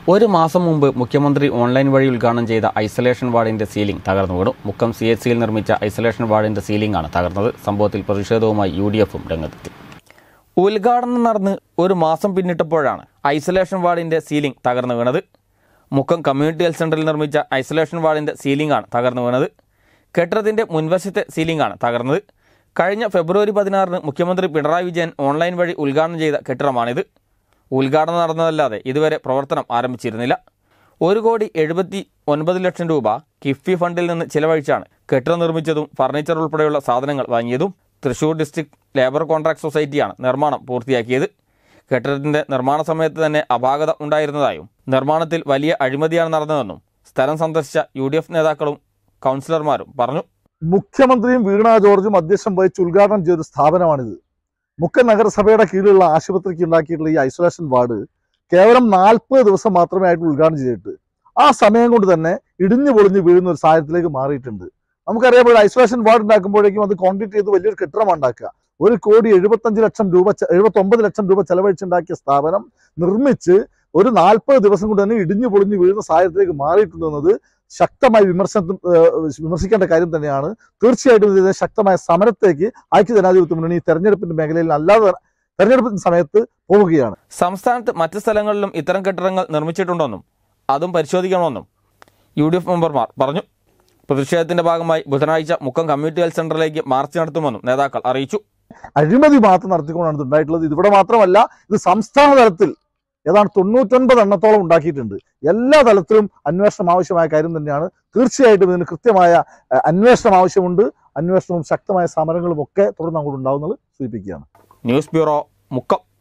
ഒരു മാസം മുമ്പ് മുഖ്യമന്ത്രി ഓൺലൈൻ വഴി ഉദ്ഘാടനം ചെയ്ത ഐസൊലേഷൻ വാർഡിന്റെ സീലിംഗ് തകർന്നു വീണു. മുക്കം CHCയിൽ നിർമ്മിച്ച ഐസൊലേഷൻ വാർഡിന്റെ സീലിംഗാണ് തകർന്നത്. സംഭവത്തിൽ പ്രതിഷേധവുമായി UDFും രംഗത്തെത്തി. ഉദ്ഘാടനം നടന്ന് ഒരു മാസം പിന്നിട്ടപ്പോഴാണ് ഐസൊലേഷൻ വാർഡിന്റെ സീലിംഗ് തകർന്നു വീണത്. മുക്കം കമ്മ്യൂണിറ്റി ഹെൽത്ത് സെന്ററിൽ നിർമ്മിച്ച ഐസൊലേഷൻ വാർഡിന്റെ സീലിംഗാണ് തകർന്നു വീണത്. കെട്ടിടത്തിന്റെ മുൻവശത്തെ സീലിംഗാണ് തകർന്നത്. കഴിഞ്ഞ ഫെബ്രുവരി 16 മുഖ്യമന്ത്രി പിണറായി വിജയൻ ഓൺലൈൻ വഴി ഉദ്ഘാടനം ചെയ്ത കെട്ടിടമാണിത്. ഉദ്ഘാടനം നടന്നതല്ലാതെ ഇതുവരെ പ്രവർത്തനം ആരംഭിച്ചിരുന്നില്ല. 1,79,00,000 രൂപ കിഫ്ബി ഫണ്ടിൽ നിന്ന് ചിലവഴിച്ചാണ് കെട്ടിടം നിർമ്മിച്ചതും ഫർണിച്ചർ ഉൾപ്പെടെയുള്ള സാധനങ്ങൾ വാങ്ങിയതും. തൃശൂർ ഡിസ്ട്രിക്ട് ലേബർ കോൺട്രാക്ട് സൊസൈറ്റിയാണ് നിർമ്മാണം പൂർത്തിയാക്കിയത്. കെട്ടിടത്തിന്റെ നിർമ്മാണ സമയത്ത് തന്നെ അപാകത ഉണ്ടായിരുന്നതായും നിർമ്മാണത്തിൽ വലിയ അഴിമതിയാണ് നടന്നതെന്നും സ്ഥലം സന്ദർശിച്ച UDF നേതാക്കളും കൗൺസിലർമാരും പറഞ്ഞു. മുഖ്യമന്ത്രിയും വീണ ജോർജും അധ്യക്ഷം വഹിച്ച് ഉദ്ഘാടനം ചെയ്തൊരു സ്ഥാപനമാണിത്. മുക്കം നഗരസഭയുടെ കീഴിലുള്ള ആശുപത്രിക്ക് ഉണ്ടാക്കിയിട്ടുള്ള ഈ ഐസൊലേഷൻ വാർഡ് കേവലം 40 ദിവസം മാത്രമേ ആയിട്ട് ഉദ്ഘാടനം ചെയ്തിട്ട് ആ സമയം കൊണ്ട് തന്നെ ഇടിഞ്ഞു പൊളിഞ്ഞ് വീഴുന്ന ഒരു സാഹചര്യത്തിലേക്ക് മാറിയിട്ടുണ്ട്. നമുക്കറിയാം, ഐസൊലേഷൻ വാർഡ് ഉണ്ടാക്കുമ്പോഴേക്കും അത് കോൺക്രീറ്റ് ചെയ്ത് വലിയൊരു കെട്ടിടമാണ് ഉണ്ടാക്കുക. 1,79 ലക്ഷം രൂപ ചെലവഴിച്ചുണ്ടാക്കിയ സ്ഥാപനം നിർമ്മിച്ച് ഒരു 40 ദിവസം കൊണ്ട് തന്നെ ഇടിഞ്ഞു പൊളിഞ്ഞ് വീഴുന്ന സാഹചര്യത്തിലേക്ക് മാറിയിട്ടുണ്ടെന്നത് ശക്തമായി വിമർശിക്കേണ്ട കാര്യം തന്നെയാണ്. തീർച്ചയായിട്ടും ഇതിനെ ശക്തമായ സമരത്തേക്ക് ഐക്യജനാധിപത്യ മുന്നണി തെരഞ്ഞെടുപ്പിന്റെ മേഖലയിൽ അല്ലാതെ തെരഞ്ഞെടുപ്പിന്റെ സമയത്ത് പോവുകയാണ്. സംസ്ഥാനത്ത് മറ്റ് സ്ഥലങ്ങളിലും ഇത്തരം കെട്ടിടങ്ങൾ നിർമ്മിച്ചിട്ടുണ്ടെന്നും അതും പരിശോധിക്കണമെന്നും UDF മെമ്പർമാർ പറഞ്ഞു. പ്രതിഷേധത്തിന്റെ ഭാഗമായി ബുധനാഴ്ച മുക്കം കമ്മ്യൂണിറ്റി ഹെൽത്ത് സെന്ററിലേക്ക് മാർച്ച് നടത്തുമെന്നും നേതാക്കൾ അറിയിച്ചു. അഴിമതി മാത്രം നടത്തിക്കൊണ്ടാണ് ഇത് ഉണ്ടായിട്ടുള്ളത്. ഇതിവിടെ മാത്രമല്ല, ഇത് സംസ്ഥാന തലത്തിൽ ഏതാണ്ട് 99 എണ്ണത്തോളം ഉണ്ടാക്കിയിട്ടുണ്ട്. എല്ലാ തലത്തിലും അന്വേഷണം ആവശ്യമായ കാര്യം തന്നെയാണ്. തീർച്ചയായിട്ടും ഇതിന് കൃത്യമായ അന്വേഷണം ആവശ്യമുണ്ട്. അന്വേഷണവും ശക്തമായ സമരങ്ങളും ഒക്കെ തുടർന്ന് അങ്ങോട്ട് ഉണ്ടാവുന്നത് സൂചിപ്പിക്കുകയാണ്. News bureau, Mukkam.